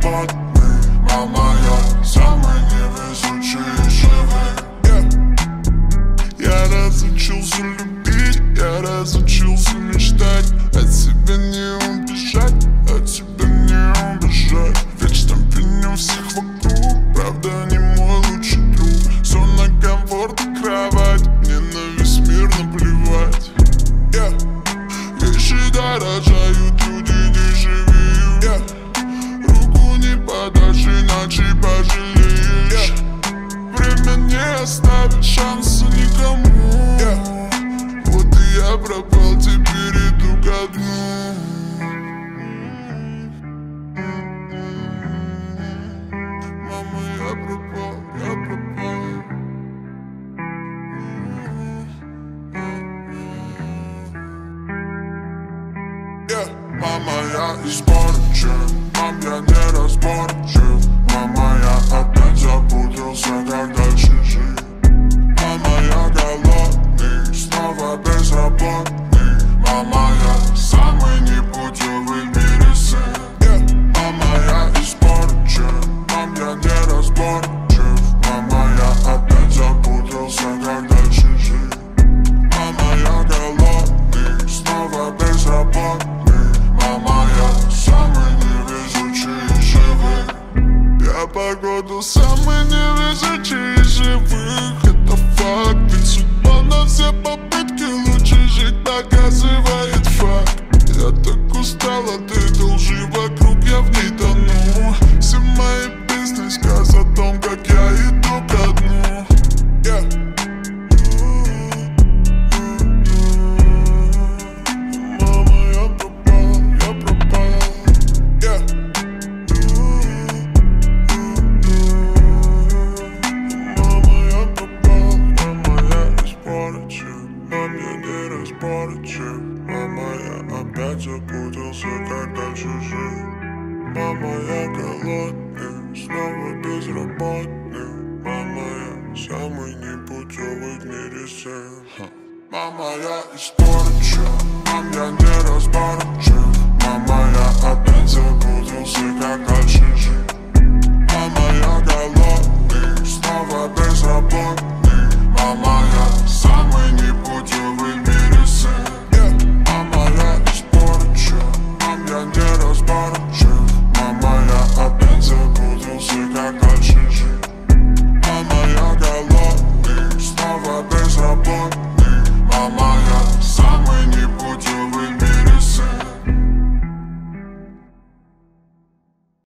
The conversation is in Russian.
безработный. Мама, я самый невезучий из живых. Я разучился любить, я разучился мечтать. От тебя не убежать, от тебя не убежать. Вечно пеню всех вокруг, правда не мой лучший друг. Зона комфорта, кровать, мне на весь мир наплевать. Вещи дорожают, люди дешевеют. Руку не подашь, иначе пожалеешь. Время не оставит шанса никому. Вот и я пропал, теперь иду ко дну. Мама, я пропал, я пропал. Мама, я испорчен, мам, я неразборчив. Мама, я опять запутался, как дальше жить. Мама, я голодный, снова безработный. Мама, я самый непутевый в мире сын. Мама, я испорчен, мам, я неразборчив. Мама, я опять запутался, как дальше жить. Мама, я голодный, снова безработный. Мама, я самый невезучий из живых. Я походу самый невезучий из живых. Это факт, ведь судьба на все попытки лучше жить доказывает факт. Я так устал от этой лжи вокруг, я в ней тону. Все мои песни сказ о том, как я иду ко дну. Мама, я опять запутался, как дальше жить. Мама, я голодный, снова безработный. Мама, я самый непутевый в мире сын. Мама, я испорчен.